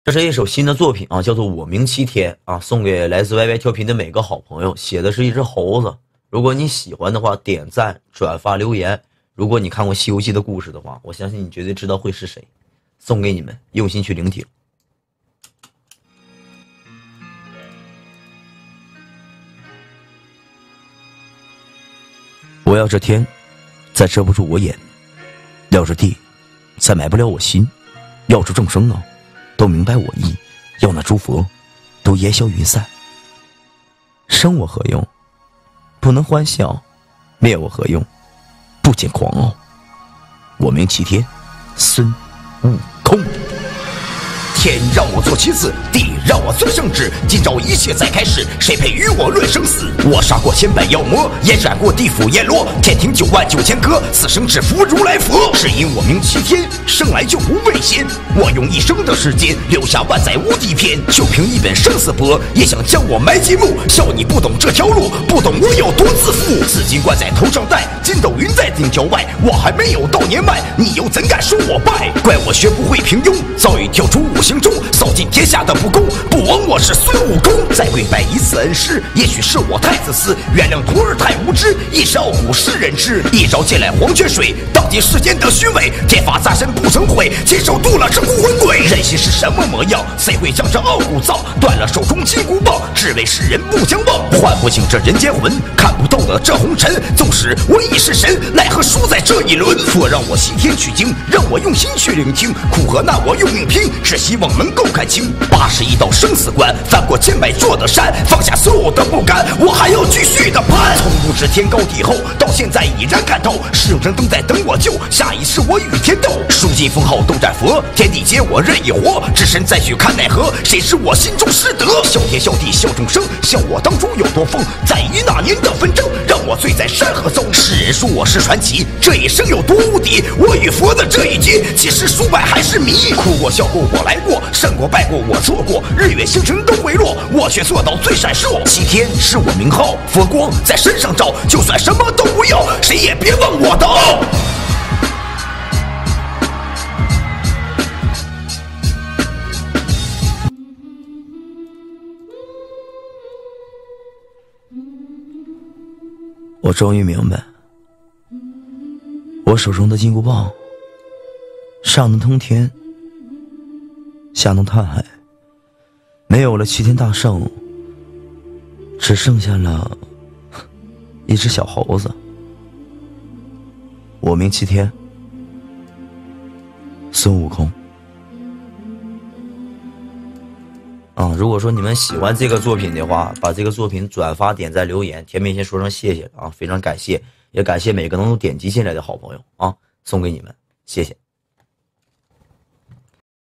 这是一首新的作品啊，叫做《我名齐天》啊，送给来自 YY 调频的每个好朋友。写的是一只猴子。如果你喜欢的话，点赞、转发、留言。如果你看过《西游记》的故事的话，我相信你绝对知道会是谁。送给你们，用心去聆听。我要这天，再遮不住我眼；要这地，再埋不了我心；要这众生啊，都明白我意；要那诸佛，都烟消云散。生我何用？不能欢笑；灭我何用？不减狂傲。我名齐天，孙悟空。天让我做棋子，地让我做圣旨。今朝一切再开始，谁配与我论生死？我杀过千百妖魔，也斩过地府阎罗。天庭99000颗，此生只服如来佛。只因我名齐天，生来就不畏仙。我用一生的时间，留下万载无敌篇。就凭一本生死簿，也想将我埋进墓。笑你不懂这条路，不懂我有多自负。紫金冠在头上戴，筋斗云在顶角外。我还没有到年迈，你又怎敢说我败？怪我学不会平庸，早已跳出五行中，扫尽天下的不公。不枉我是孙悟空，再跪拜一次恩师，也许是我太自私。原谅徒儿太无知，一时傲骨世人知。一朝借来黄泉水，荡尽世间的虚伪。天法杂身不曾悔，亲手渡了这孤魂鬼。人心是什么模样？谁会将这傲骨造？断了手中金箍棒，只为世人不相忘。唤不醒这人间魂，看不透了这红尘。纵使我已是神，奈何输在这一轮？佛让我西天取经，让我用心去聆听。苦和难我用命拼，只希望能够看清81道生死关，翻过千百座的山，放下所有的不甘，我还要继续的攀。从不知天高地厚，到现在已然看透，世生都在等我救，下一世我与天斗。书尽封号斗战佛，天地皆我任意活，只身再去看奈何，谁知我心中失德。笑天笑地笑众生，笑我当初有多疯，在于那年的纷争，让我醉在山河中。世人说我是传奇，这一生有多无敌，我与佛的这一劫，其实输败还是谜。哭过笑过我来过，胜过败过我错过，日月星辰都会落，我却做到最闪烁。齐天是我名号，佛光在身上照，就算什么都不要，谁也别忘我的傲。我终于明白，我手中的金箍棒，上能通天，下能探海，没有了齐天大圣，只剩下了一只小猴子。我名齐天，孙悟空。如果说你们喜欢这个作品的话，把这个作品转发、点赞、留言，甜面先说声谢谢啊，非常感谢，也感谢每个能够点击进来的好朋友啊，送给你们，谢谢。